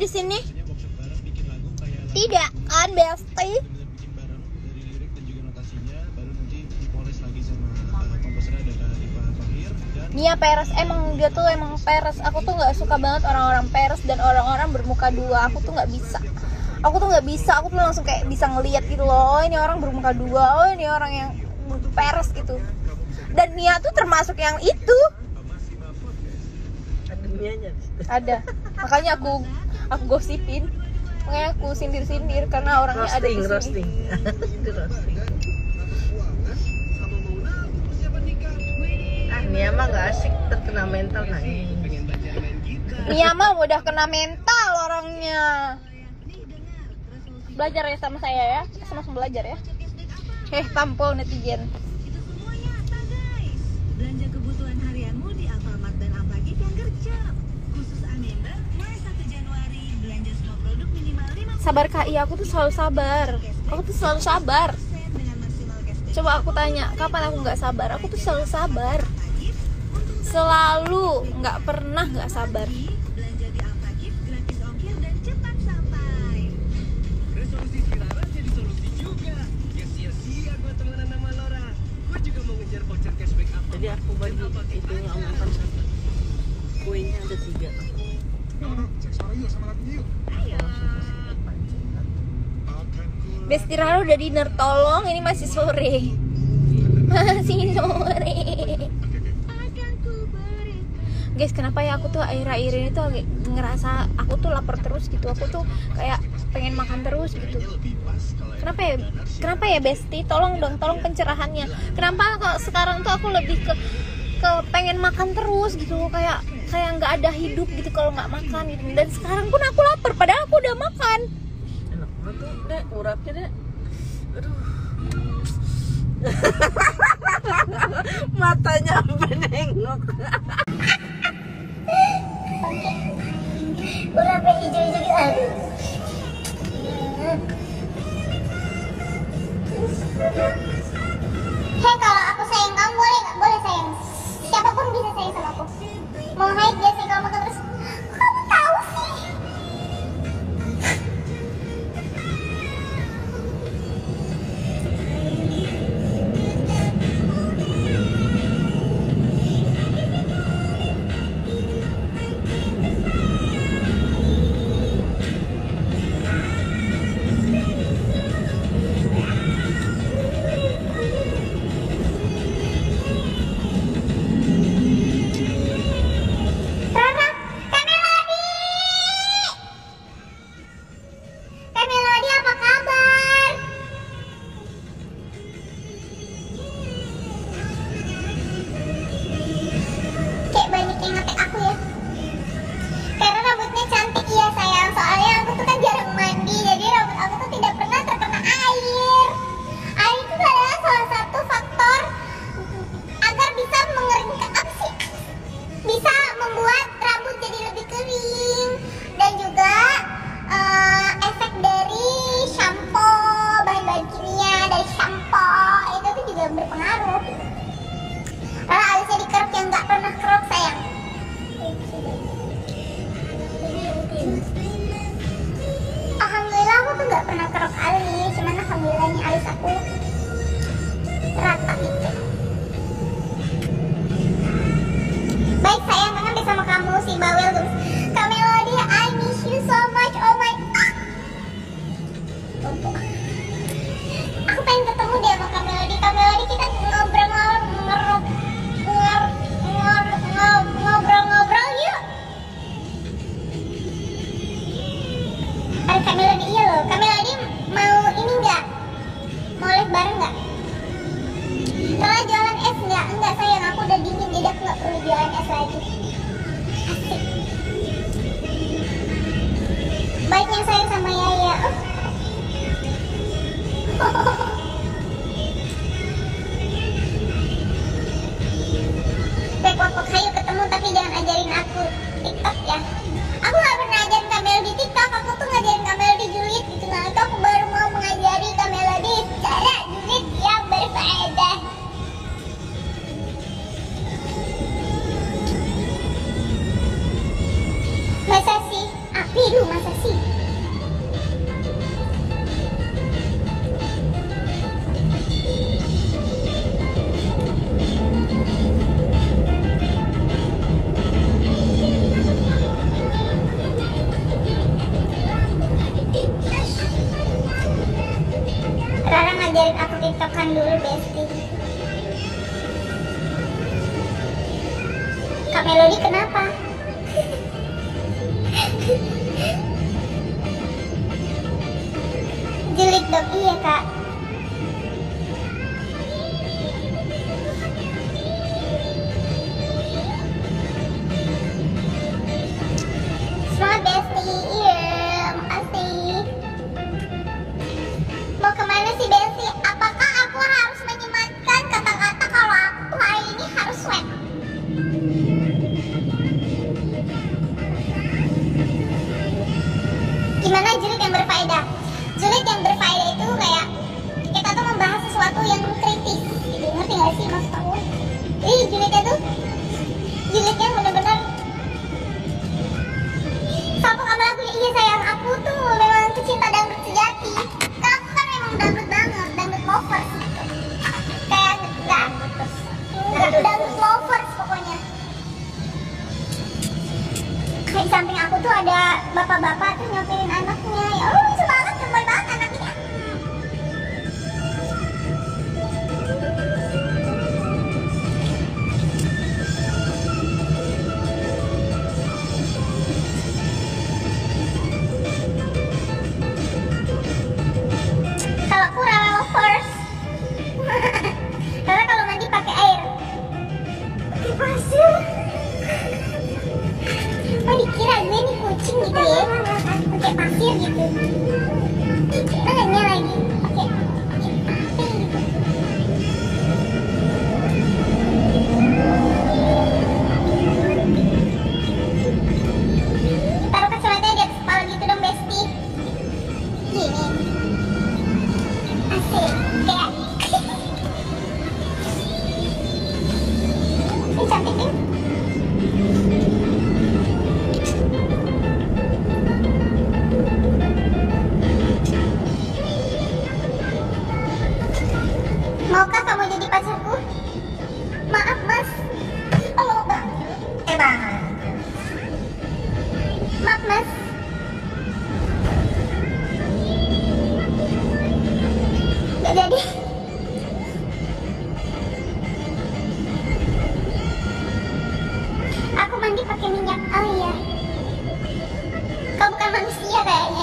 di sini? Tidak kan, Besti? Nia peres, emang dia tuh emang peres. Aku tuh nggak suka banget orang-orang peres dan orang-orang bermuka dua. Aku tuh nggak bisa. Aku tuh langsung kayak bisa ngelihat gitu loh. Oh, ini orang bermuka dua. Oh, ini orang yang peres gitu. Dan Nia tuh termasuk yang itu. Ada. Makanya aku gosipin. Makanya aku sindir-sindir karena orangnya ada di sini. Roasting. Nia mah gak asik, terkena mental nangis. Nia mah udah kena mental orangnya. Belajar ya sama saya ya, sama-sama belajar ya. Tampol netizen. Belanja kebutuhan harianmu di Alfamart dan Alfagip yang gercep. Khusus Amember, mulai 1 Januari belanja semua produk minimal 5%. Sabar Kak, iya aku tuh selalu sabar. Coba aku tanya, kapan aku nggak sabar? Aku tuh selalu sabar. Selalu, nggak pernah nggak sabar. Belanja di Alfagip gratis ongkir dan cepat sampai. Resolusi Firara jadi solusi juga. Ya sia-sia gue temenan sama Laura. Gue juga mau ngejar voucher cashback apa. Jadi aku bagi itunya Om Evan satu. Kuenya ada 3. Cek suara yuk sama lagunya yuk. Besti Rara udah dinner, tolong, ini masih sore. Guys, kenapa ya aku tuh akhir-akhir ini tuh ngerasa aku tuh lapar terus gitu. Aku tuh kayak pengen makan terus gitu. Kenapa ya Besti? Tolong dong, tolong pencerahannya. Kenapa kok sekarang tuh aku lebih ke pengen makan terus gitu, kayak nggak ada hidup gitu kalau nggak makan gitu. Dan sekarang pun aku lapar padahal aku udah makan. Enak banget tuh, Dek, urapnya, Dek. Aduh. Matanya sampai nengok. Urapnya hijau-hijau gitu. Aduh. Hei, kalau aku sayang kamu boleh nggak? Boleh sayang. Siapapun bisa sayang sama aku. Mau hide dia sih kalau makan terus. Kamu tahu sih. Alhamdulillah aku tuh nggak pernah kerok alis, cuman alhamdulillahnya alis aku rata gitu. Baik sayang, kangen deh sama kamu si bawel terus. Kak Melody, I miss you so much. Oh my god. Aku pengen ketemu deh sama Kak Melody. Kak Melody, kita ngobrol yuk. Ada Kak Melody, iya loh. Kak Melody mau ini nggak? Mau live bareng nggak? Kalau jualan es nggak? Enggak sayang, aku udah dingin jadi aku nggak perlu jualan es lagi. Asik. Baiknya sayang sama Yaya. Pek-pek, ayo ketemu tapi jangan ajarin aku TikTok ya. Aku nggak pernah ajarin Kak Melody TikTok, aku tuh ngajarin Kak Melody julid gitu. Nah itu aku baru mau mengajari Kak Melody cara julid yang berfaedah. Masa sih? Api lu masa sih? Besti. Kak Melody kenapa? Julid dong, iya Kak. Semangat Besti, iya, makasih. Mau kemana sih Besti? Apakah aku harus menyematkan kata-kata kalau aku hari ini harus swab? Gimana julid yang berfaedah? Julid yang berfaedah itu kayak kita tuh membahas sesuatu yang kritis gitu, ngerti gak sih maksud aku? Jadi julidnya tuh julidnya bener-bener Sapa kamu lagunya, iya sayang, aku tuh memang pecinta dangdut sejati. Karena aku kan memang dangdut banget, dangdut lovers gitu. Kayak dangdut lovers pokoknya. Kayak di samping aku tuh ada bapak-bapak tuh nyamperin anaknya. Ya Allah, lucu banget, gemoy banget anaknya. Kalau aku rawa lovers. Karena kalau mandi pakai air. Pakai pasir. Oh, dikira gue nih kucing gitu ya. Pakai pasir gitu. Nanya lagi. Pakai pasir gitu. Taruh kacamatanya di atas kepala gitu dong, Besti. Gini. Asik. Kayak. Ini cantik kan? Maukah kamu jadi pacarku? Maaf mas. Oh bang. Bang. Maaf mas. Gak jadi. Aku mandi pakai minyak. Oh iya. Kau bukan manusia kayaknya.